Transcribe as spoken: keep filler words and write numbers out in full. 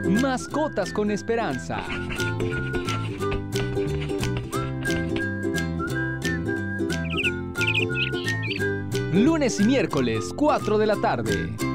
Mascotas con Esperanza. Lunes y miércoles, cuatro de la tarde.